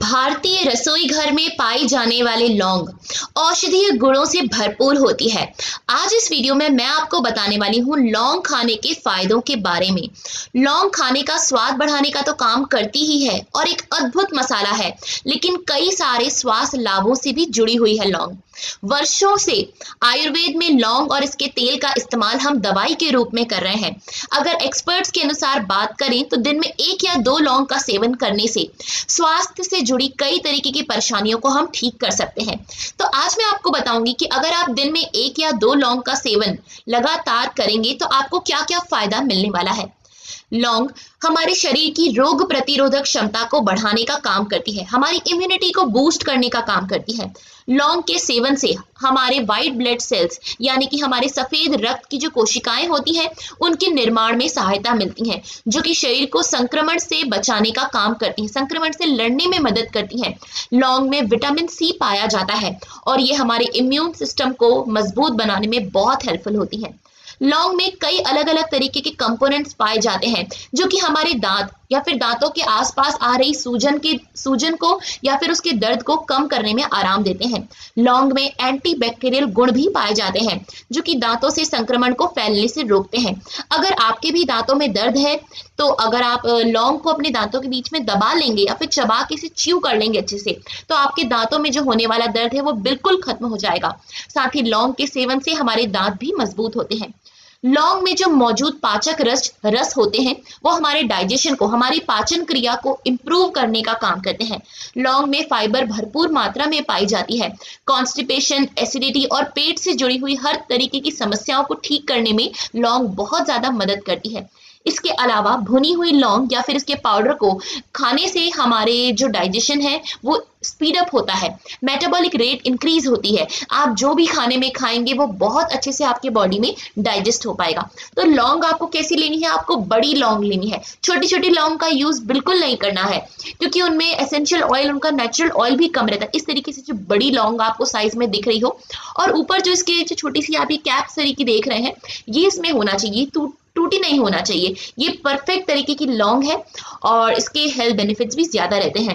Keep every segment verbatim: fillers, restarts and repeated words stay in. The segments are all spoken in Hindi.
भारतीय रसोई घर में पाई जाने वाले लौंग औषधीय गुणों से भरपूर होती है। आज इस वीडियो में मैं आपको बताने वाली हूँ लौंग खाने के फायदों के बारे में। लौंग खाने का स्वाद बढ़ाने का तो काम करती ही है और एक अद्भुत मसाला है, लेकिन कई सारे स्वास्थ्य लाभों से भी जुड़ी हुई है लौंग। वर्षों से आयुर्वेद में लौंग और इसके तेल का इस्तेमाल हम दवाई के रूप में कर रहे हैं। अगर एक्सपर्ट्स के अनुसार बात करें तो दिन में एक या दो लौंग का सेवन करने से स्वास्थ्य से जुड़ी कई तरीके की परेशानियों को हम ठीक कर सकते हैं। तो आज मैं आपको बताऊंगी कि अगर आप दिन में एक या दो लौंग का सेवन लगातार करेंगे तो आपको क्या क्या फायदा मिलने वाला है। लौंग हमारे शरीर की रोग प्रतिरोधक क्षमता को बढ़ाने का काम करती है, हमारी इम्यूनिटी को बूस्ट करने का काम करती है। लौंग के सेवन से हमारे वाइट ब्लड सेल्स यानी कि हमारे सफेद रक्त की जो कोशिकाएं होती हैं उनके निर्माण में सहायता मिलती है, जो कि शरीर को संक्रमण से बचाने का काम करती है, संक्रमण से लड़ने में मदद करती है। लौंग में विटामिन सी पाया जाता है और ये हमारे इम्यून सिस्टम को मजबूत बनाने में बहुत हेल्पफुल होती है। लौंग में कई अलग अलग तरीके के कंपोनेंट्स पाए जाते हैं जो कि हमारे दांत या फिर दांतों के आसपास आ रही सूजन के सूजन को या फिर उसके दर्द को कम करने में आराम देते हैं। लौंग में एंटीबैक्टीरियल गुण भी पाए जाते हैं जो कि दांतों से संक्रमण को फैलने से रोकते हैं। अगर आपके भी दांतों में दर्द है तो अगर आप लौंग को अपने दांतों के बीच में दबा लेंगे या फिर चबा के इसे च्यू कर लेंगे अच्छे से, तो आपके दांतों में जो होने वाला दर्द है वो बिल्कुल खत्म हो जाएगा। साथ ही लौंग के सेवन से हमारे दांत भी मजबूत होते हैं। लौंग में जो मौजूद पाचक रस रस होते हैं वो हमारे डाइजेशन को, हमारी पाचन क्रिया को इम्प्रूव करने का काम करते हैं। लौंग में फाइबर भरपूर मात्रा में पाई जाती है। कॉन्स्टिपेशन, एसिडिटी और पेट से जुड़ी हुई हर तरीके की समस्याओं को ठीक करने में लौंग बहुत ज्यादा मदद करती है। इसके अलावा भुनी हुई लौंग या फिर इसके पाउडर को खाने से हमारे जो डाइजेशन है वो स्पीड अप होता है, मेटाबॉलिक रेट इंक्रीज होती है। आप जो भी खाने में खाएंगे वो बहुत अच्छे से आपके बॉडी में डाइजेस्ट हो पाएगा। तो लौंग आपको कैसी लेनी है? आपको बड़ी लौंग लेनी है। छोटी छोटी लौंग का यूज बिल्कुल नहीं करना है क्योंकि उनमें एसेंशियल ऑयल, उनका नेचुरल ऑयल भी कम रहता है। इस तरीके से जो बड़ी लौंग आपको साइज में दिख रही हो और ऊपर जो इसके जो छोटी सी आप ये कैप तरीके देख रहे हैं ये इसमें होना चाहिए, टूट टूटी नहीं होना चाहिए। ये परफेक्ट तरीके की लौंग है और इसके हेल्थ बेनिफिट्स भी ज्यादा रहते हैं।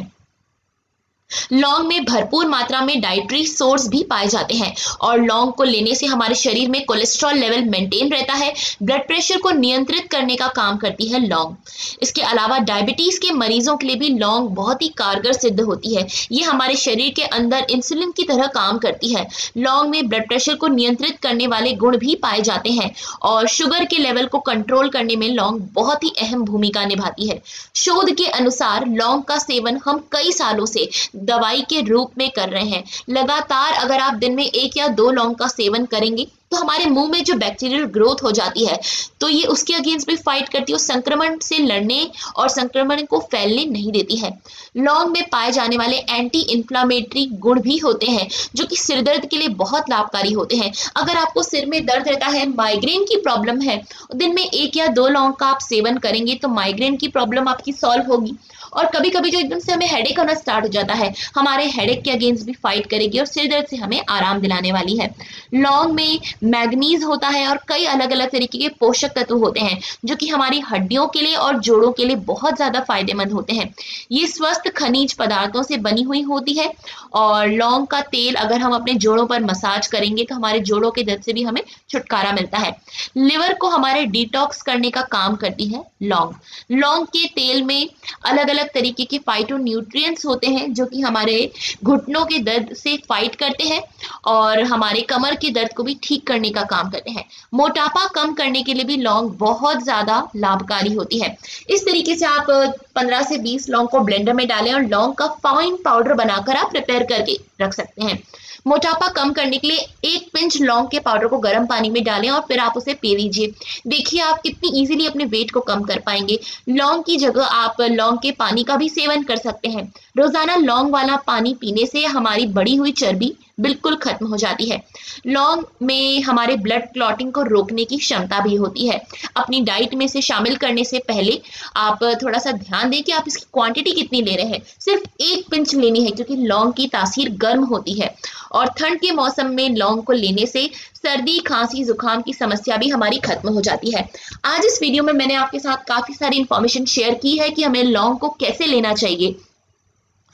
लौंग में भरपूर मात्रा में डाइटरी सोर्स भी पाए जाते हैं और लौंग को लेने से हमारे शरीर में कोलेस्ट्रॉल लेवल मेंटेन रहता है। ब्लड प्रेशर को नियंत्रित करने का काम करती है लौंग। इसके अलावा डायबिटीज के मरीजों के लिए भी लौंग बहुत ही कारगर सिद्ध होती है। ये हमारे शरीर के अंदर इंसुलिन की तरह काम करती है। लौंग में ब्लड प्रेशर को नियंत्रित करने वाले गुण भी पाए जाते हैं और शुगर के लेवल को कंट्रोल करने में लौंग बहुत ही अहम भूमिका निभाती है। शोध के अनुसार लौंग का सेवन हम कई सालों से दवाई के रूप में कर रहे हैं। लगातार अगर आप दिन में एक या दो लौंग का सेवन करेंगे तो हमारे मुंह में जो बैक्टीरियल ग्रोथ हो जाती है तो ये उसके अगेंस्ट भी फाइट करती है, संक्रमण से लड़ने और संक्रमण को फैलने नहीं देती है। लौंग में पाए जाने वाले एंटी इन्फ्लामेटरी गुण भी होते हैं जो कि सिर दर्द के लिए बहुत लाभकारी होते हैं। अगर आपको सिर में दर्द रहता है, माइग्रेन की प्रॉब्लम है, दिन में एक या दो लौंग का आप सेवन करेंगे तो माइग्रेन की प्रॉब्लम आपकी सॉल्व होगी। और कभी कभी जो एकदम से हमें हेडेक होना स्टार्ट हो जाता है, हमारे हेडेक के अगेंस्ट भी फाइट करेगी और सिर दर्द से हमें आराम दिलाने वाली है। लौंग में मैग्नीज होता है और कई अलग अलग तरीके के पोषक तत्व होते हैं जो कि हमारी हड्डियों के लिए और जोड़ों के लिए बहुत ज्यादा फायदेमंद होते हैं। ये स्वस्थ खनिज पदार्थों से बनी हुई होती है और लौंग का तेल अगर हम अपने जोड़ों पर मसाज करेंगे तो हमारे जोड़ों के दर्द से भी हमें छुटकारा मिलता है। लिवर को हमारे डिटॉक्स करने का काम करती है लौंग। लौंग के तेल में अलग अलग तरीके के फाइटोन्यूट्रिएंट्स होते हैं जो कि हमारे घुटनों के दर्द से फाइट करते हैं और हमारे कमर के दर्द को भी ठीक करने का काम करते हैं। मोटापा कम करने के लिए भी लौंग बहुत ज्यादा लाभकारी होती है। इस तरीके से आप पंद्रह से बीस लौंग को ब्लेंडर में डालें और लौंग का फाइन पाउडर बनाकर आप प्रिपेयर करके रख सकते हैं। मोटापा कम करने के लिए एक पिंच लौंग के पाउडर को गर्म पानी में डालें और फिर आप उसे पी लीजिए। देखिए आप कितनी इजीली अपने वेट को कम कर पाएंगे। लौंग की जगह आप लौंग के पानी का भी सेवन कर सकते हैं। रोजाना लौंग वाला पानी पीने से हमारी बढ़ी हुई चर्बी बिल्कुल खत्म हो जाती है। लौंग में हमारे ब्लड क्लॉटिंग को रोकने की क्षमता भी होती है। अपनी डाइट में से शामिल करने से पहले आप थोड़ा सा ध्यान दें कि आप इसकी क्वांटिटी कितनी ले रहे हैं। सिर्फ एक पिंच लेनी है क्योंकि लौंग की तासीर गर्म होती है और ठंड के मौसम में लौंग को लेने से सर्दी, खांसी, जुकाम की समस्या भी हमारी खत्म हो जाती है। आज इस वीडियो में मैंने आपके साथ काफी सारी इंफॉर्मेशन शेयर की है कि हमें लौंग को कैसे लेना चाहिए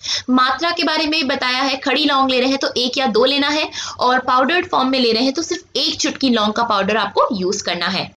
मात्रा के बारे में बताया है, खड़ी लौंग ले रहे हैं तो एक या दो लेना है, और पाउडर्ड फॉर्म में ले रहे हैं तो सिर्फ एक चुटकी लौंग का पाउडर आपको यूज करना है।